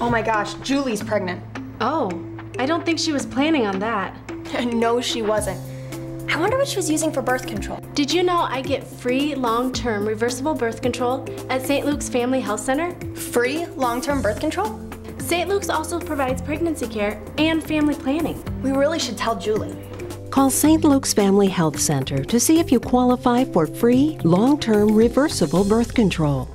Oh my gosh, Julie's pregnant. Oh, I don't think she was planning on that. No, she wasn't. I wonder what she was using for birth control. Did you know I get free long-term reversible birth control at St. Luke's Family Health Center? Free long-term birth control? St. Luke's also provides pregnancy care and family planning. We really should tell Julie. Call St. Luke's Family Health Center to see if you qualify for free long-term reversible birth control.